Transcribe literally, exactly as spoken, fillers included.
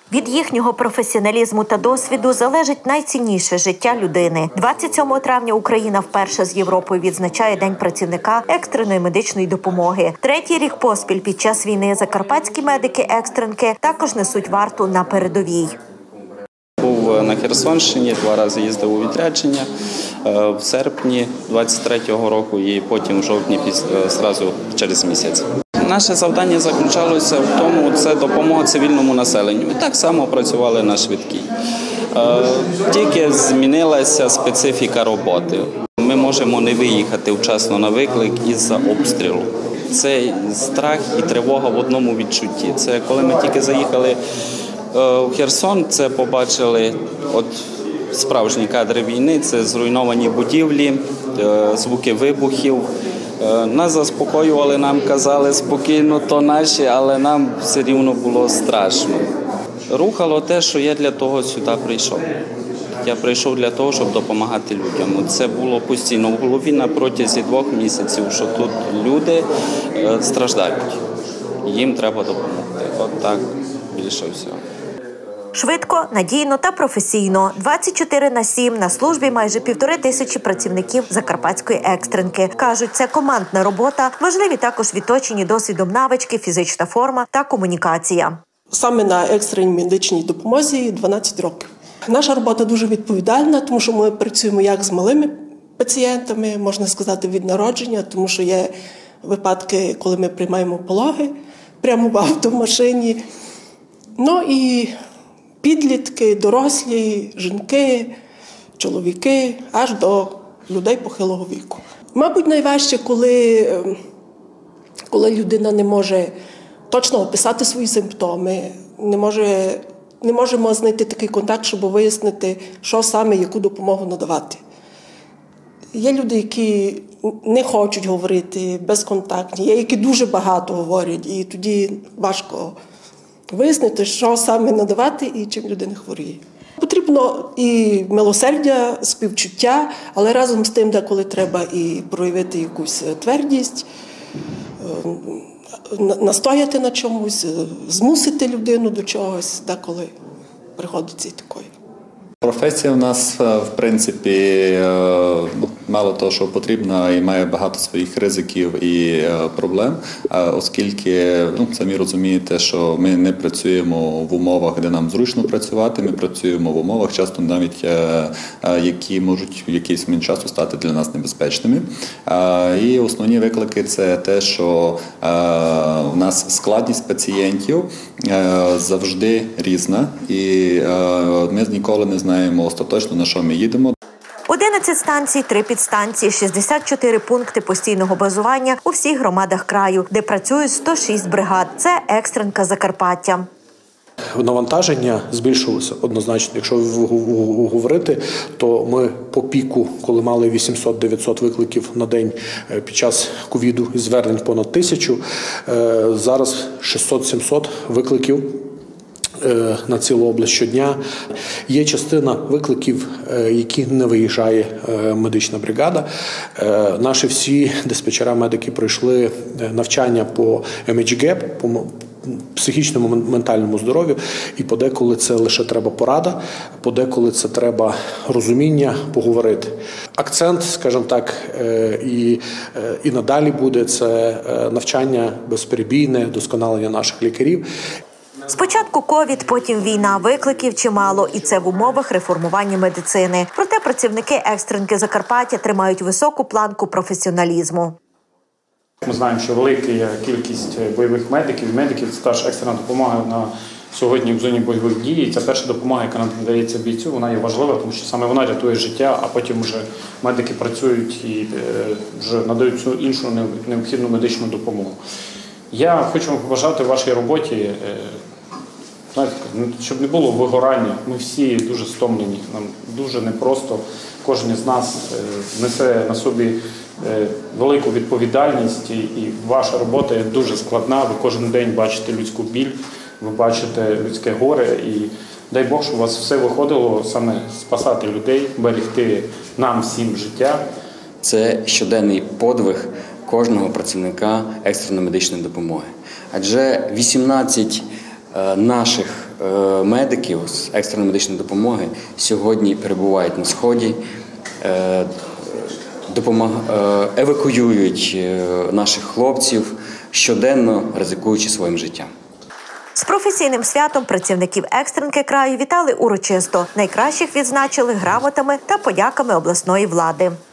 Від їхнього професіоналізму та досвіду залежить найцінніше життя людини. двадцять сьомого травня Україна вперше з Європою відзначає День працівника екстреної медичної допомоги. Третій рік поспіль під час війни закарпатські медики-екстренки також несуть варту на передовій. Був на Херсонщині, два рази їздив у відрядження в серпні двадцять третього року і потім в жовтні одразу через місяць. Наше завдання заключалося в тому, це допомога цивільному населенню. Ми так само працювали на швидкій. Тільки змінилася специфіка роботи. Ми можемо не виїхати вчасно на виклик із-за обстрілу. Це страх і тривога в одному відчутті. Це коли ми тільки заїхали в Херсон, це побачили от справжні кадри війни, це зруйновані будівлі, звуки вибухів. Нас заспокоювали, нам казали спокійно, то наші, але нам все рівно було страшно. Рухало те, що я для того сюди прийшов. Я прийшов для того, щоб допомагати людям. Це було постійно в голові на протязі двох місяців, що тут люди страждають. Їм треба допомогти. От так більше всього. Швидко, надійно та професійно. двадцять чотири на сім на службі майже півтори тисячі працівників закарпатської екстренки. Кажуть, це командна робота, важливі також відточені досвідом навички, фізична форма та комунікація. Саме на екстреній медичній допомозі дванадцять років. Наша робота дуже відповідальна, тому що ми працюємо як з малими пацієнтами, можна сказати, від народження, тому що є випадки, коли ми приймаємо пологи прямо в автомашині. Ну і підлітки, дорослі, жінки, чоловіки, аж до людей похилого віку. Мабуть, найважче, коли, коли людина не може точно описати свої симптоми, не може, не можемо знайти такий контакт, щоб вияснити, що саме, яку допомогу надавати. Є люди, які не хочуть говорити, безконтактні, є, які дуже багато говорять, і тоді важко вияснити, що саме надавати і чим людина хворіє. Потрібно і милосердя, співчуття, але разом з тим, деколи треба і проявити якусь твердість, настояти на чомусь, змусити людину до чогось, деколи приходиться і такої. Професія в нас, в принципі, мало того, що потрібна і має багато своїх ризиків і проблем, оскільки, ну, самі розумієте, що ми не працюємо в умовах, де нам зручно працювати, ми працюємо в умовах, часто навіть, які можуть в якийсь момент часу стати для нас небезпечними. І основні виклики – це те, що у нас складність пацієнтів завжди різна, і ми ніколи не знаємо, знаємо остаточно, на що ми їдемо. одинадцять станцій, три підстанції, шістдесят чотири пункти постійного базування у всіх громадах краю, де працюють сто шість бригад. Це екстренка Закарпаття. Навантаження збільшилося однозначно. Якщо говорити, то ми по піку, коли мали вісімсот-дев'ятсот викликів на день під час ковіду, звернень понад тисячу, зараз шістсот-сімсот викликів на цілу область щодня. Є частина викликів, які не виїжджає медична бригада. Наші всі диспетчера-медики пройшли навчання по ем ейч ге, по психічному, ментальному здоров'ю, і подеколи це лише треба порада, подеколи це треба розуміння, поговорити. Акцент, скажімо так, і, і надалі буде це навчання безперебійне, досконалення наших лікарів. Спочатку ковід, потім війна, викликів чимало, і це в умовах реформування медицини. Проте працівники екстренки Закарпаття тримають високу планку професіоналізму. Ми знаємо, що велика кількість бойових медиків і медиків – це теж екстрена допомога на сьогодні в зоні бойових дій. Ця перша допомога, яка надається бійцю, вона є важлива, тому що саме вона рятує життя, а потім вже медики працюють і вже надають цю іншу необхідну медичну допомогу. Я хочу вам побажати в вашій роботі, знаєте, щоб не було вигорання. Ми всі дуже стомлені, нам дуже непросто. Кожен з нас несе на собі велику відповідальність, і ваша робота є дуже складна. Ви кожен день бачите людську біль, ви бачите людське горе, і дай Бог, щоб у вас все виходило саме спасати людей, берегти нам всім життя. Це щоденний подвиг кожного працівника екстреної медичної допомоги. Адже вісімнадцять наших медиків з екстреної медичної допомоги сьогодні перебувають на Сході, евакуюють наших хлопців, щоденно ризикуючи своїм життям. З професійним святом працівників екстренки краю вітали урочисто. Найкращих відзначили грамотами та подяками обласної влади.